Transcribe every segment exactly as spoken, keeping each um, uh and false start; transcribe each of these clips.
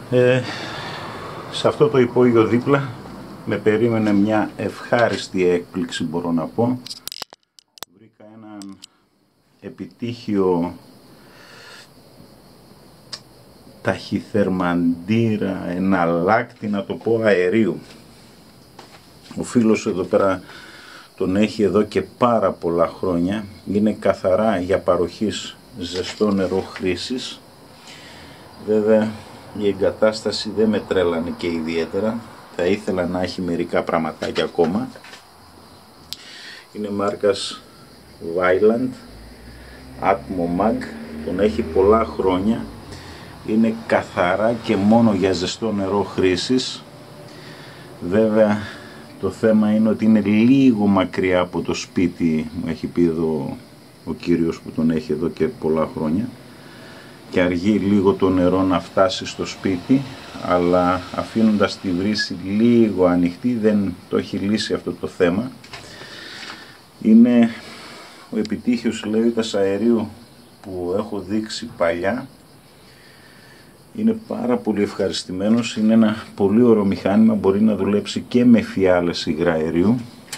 Ε, σε αυτό το υπόγειο δίπλα με περίμενε μια ευχάριστη έκπληξη, μπορώ να πω. Βρήκα έναν επιτύχιο ταχυθερμαντήρα, εναλλάκτη, να το πω, αερίου. Ο φίλος εδώ πέρα τον έχει εδώ και πάρα πολλά χρόνια. Είναι καθαρά για παροχής ζεστό νερό χρήσης. Βέβαια η εγκατάσταση δεν με τρέλανε και ιδιαίτερα. Θα ήθελα να έχει μερικά πραγματάκια ακόμα. Είναι μάρκας Vaillant, Atmo Mag. Τον έχει πολλά χρόνια. Είναι καθαρά και μόνο για ζεστό νερό χρήσης. Βέβαια το θέμα είναι ότι είναι λίγο μακριά από το σπίτι, μου έχει πει εδώ ο κύριος που τον έχει εδώ και πολλά χρόνια, και αργεί λίγο το νερό να φτάσει στο σπίτι, αλλά αφήνοντας τη βρύση λίγο ανοιχτή δεν το έχει λύσει αυτό το θέμα. Είναι ο επιτύχιος λέβητας αερίου που έχω δείξει παλιά. Είναι πάρα πολύ ευχαριστημένος, είναι ένα πολύ ωραίο μηχάνημα, μπορεί να δουλέψει και με φιάλες υγραερίου.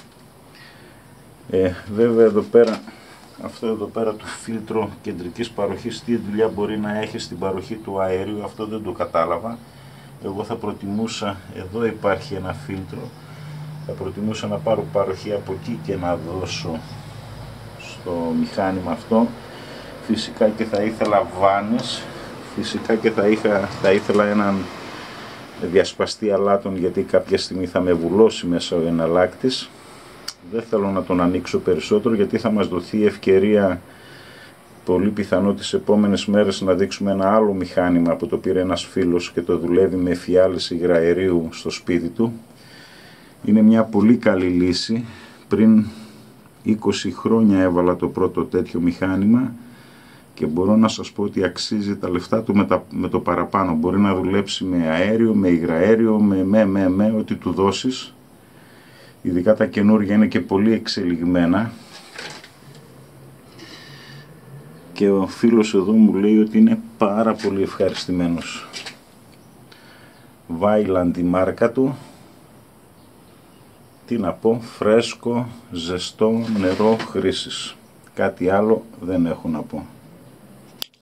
Ε, βέβαια εδώ πέρα, αυτό εδώ πέρα το φίλτρο κεντρικής παροχής, τι δουλειά μπορεί να έχει στην παροχή του αερίου, αυτό δεν το κατάλαβα. Εγώ θα προτιμούσα, εδώ υπάρχει ένα φίλτρο, θα προτιμούσα να πάρω παροχή από εκεί και να δώσω στο μηχάνημα αυτό. Φυσικά και θα ήθελα βάνες. Φυσικά και θα, είχα, θα ήθελα έναν διασπαστή αλάτων, γιατί κάποια στιγμή θα με βουλώσει μέσα ο εναλλάκτης. Δεν θέλω να τον ανοίξω περισσότερο, γιατί θα μας δοθεί ευκαιρία πολύ πιθανό τις επόμενες μέρες να δείξουμε ένα άλλο μηχάνημα που το πήρε ένας φίλος και το δουλεύει με φιάλες υγραερίου στο σπίτι του. Είναι μια πολύ καλή λύση. Πριν είκοσι χρόνια έβαλα το πρώτο τέτοιο μηχάνημα και μπορώ να σας πω ότι αξίζει τα λεφτά του με, τα, με το παραπάνω. Μπορεί να δουλέψει με αέριο, με υγραέριο, με με με με, ό,τι του δώσεις. Ειδικά τα καινούργια είναι και πολύ εξελιγμένα. Και ο φίλος εδώ μου λέει ότι είναι πάρα πολύ ευχαριστημένος. Vaillant η μάρκα του. Τι να πω, φρέσκο, ζεστό νερό χρήσης. Κάτι άλλο δεν έχω να πω.